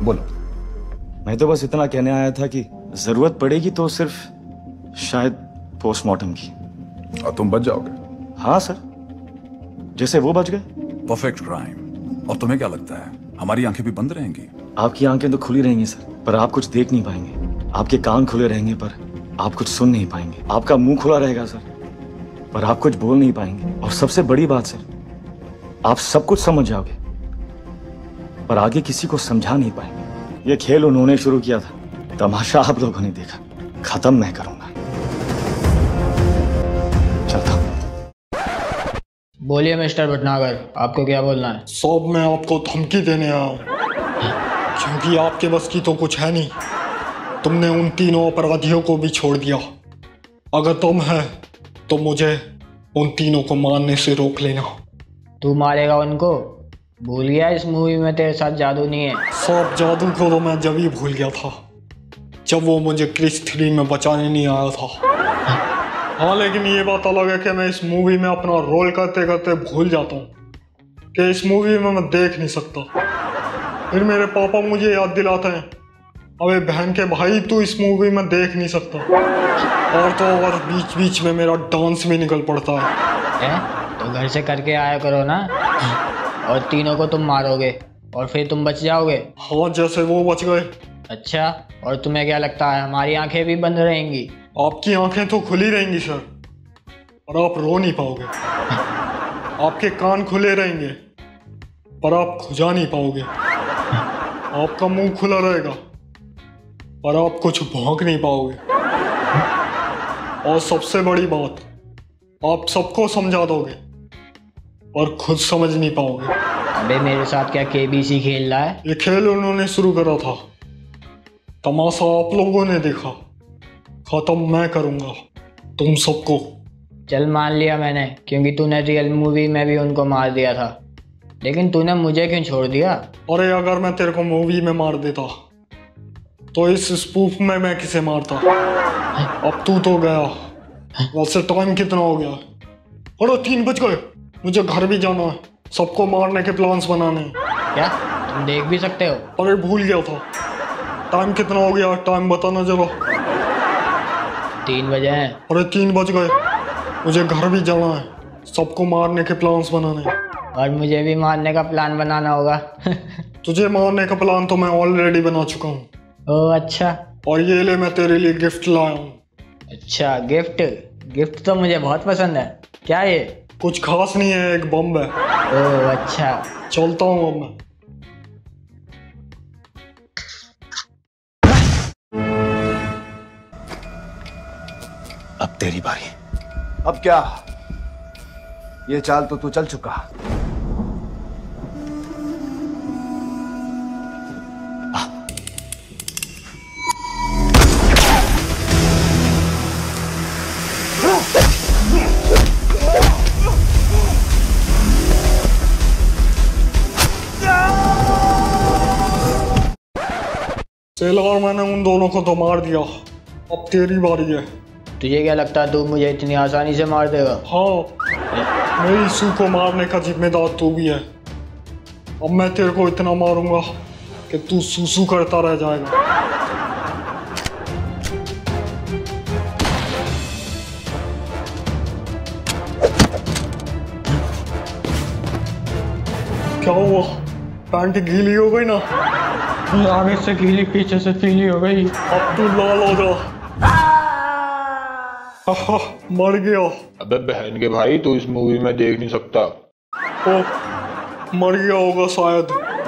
बोलो। मैं तो बस इतना कहने आया था कि जरूरत पड़ेगी तो सिर्फ शायद पोस्टमार्टम की। और तुम बच जाओगे? हाँ सर, जैसे वो बच गए। Perfect crime. और तुम्हें क्या लगता है हमारी आंखें भी बंद रहेंगी? आपकी आंखें तो खुली रहेंगी सर, पर आप कुछ देख नहीं पाएंगे। आपके कान खुले रहेंगे पर आप कुछ सुन नहीं पाएंगे। आपका मुंह खुला रहेगा सर, पर आप कुछ बोल नहीं पाएंगे। और सबसे बड़ी बात सर, आप सब कुछ समझ जाओगे पर आगे किसी को समझा नहीं पाएंगे। ये खेल उन्होंने शुरू किया था, तमाशा आप लोगों ने देखा, खत्म मैं करूंगा। चलता हूं। बोलिए मिस्टर भटनागर, आपको क्या बोलना है? साहब मैं आपको धमकी देने आया हूँ, क्योंकि आपके बस की तो कुछ है नहीं। तुमने उन तीनों अपराधियों को भी छोड़ दिया। अगर तुम है तो मुझे उन तीनों को मारने से रोक लेना। तू मारेगा उनको? भूल गया इस मूवी में तेरे साथ जादू नहीं है। साहब जादू को तो मैं जब ही भूल गया था जब वो मुझे क्रिस 3 में बचाने नहीं आया था। हाँ, लेकिन ये बात अलग है कि मैं इस मूवी में अपना रोल करते करते भूल जाता हूँ कि इस मूवी में मैं देख नहीं सकता। फिर मेरे पापा मुझे याद दिलाते हैं, अबे बहन के भाई तू इस मूवी में देख नहीं सकता। और तो और बीच बीच में मेरा डांस भी निकल पड़ता है। तो घर से करके आया करो ना। और तीनों को तुम मारोगे और फिर तुम बच जाओगे? हाँ, जैसे वो बच गए। अच्छा, और तुम्हें क्या लगता है हमारी आंखें भी बंद रहेंगी? आपकी आंखें तो खुली रहेंगी सर, और आप रो नहीं पाओगे। आपके कान खुले रहेंगे पर आप खुजा नहीं पाओगे। आपका मुंह खुला रहेगा पर आप कुछ भौंक नहीं पाओगे। और सबसे बड़ी बात, आप सबको समझा दोगे और खुद समझ नहीं पाओगे। अबे मेरे साथ क्या केबीसी खेल रहा है? ये खेल उन्होंने शुरू करा था, तमाशा आप लोगों ने देखा, खत्म मैं करूंगा तुम सबको। चल मान लिया मैंने, क्योंकि तूने रियल मूवी में भी उनको मार दिया था, लेकिन तूने मुझे क्यों छोड़ दिया? अरे अगर मैं तेरे को मूवी में मार देता तो इस स्पूफ में मैं किसे मारता। अब तू तो गया। वैसे टाइम कितना हो गया? अरे 3 बज गए, मुझे घर भी जाना है, सबको मारने के प्लान्स बनाने हैं। क्या तुम देख भी सकते हो? अरे भूल गया था। टाइम कितना हो गया? टाइम बताना जरा। 3 बजे हैं। अरे 3 बज गए, मुझे घर भी जाना है, सबको मारने के प्लान्स बनाने हैं। और मुझे भी मारने का प्लान बनाना होगा। तुझे मारने का प्लान तो मैं ऑलरेडी बना चुका हूँ। ओह अच्छा। और ये ले, मैं तेरे लिए गिफ्ट लाया हूँ। अच्छा गिफ्ट? गिफ्ट तो मुझे बहुत पसंद है। क्या ये? कुछ खास नहीं है, एक बम है। ओह अच्छा। चलता हूँ अब मैं। अब तेरी बारी। अब क्या? ये चाल तो तू चल चुका। सेलर मैंने उन दोनों को तो मार दिया, अब तेरी बारी है। तुझे क्या लगता है तू मुझे इतनी आसानी से मार देगा? हाँ, मेरी सू को मारने का जिम्मेदार तू भी है। अब मैं तेरे को इतना मारूंगा कि तू सूसू करता रह जाएगा। क्या हुआ? पैंट गीली हो गई ना? आगे से गीली, पीछे से पीली हो गई। अब तू लाल हो जा। मर गया। अबे बहन के भाई, तू इस मूवी में देख नहीं सकता। ओ, मर गया होगा शायद।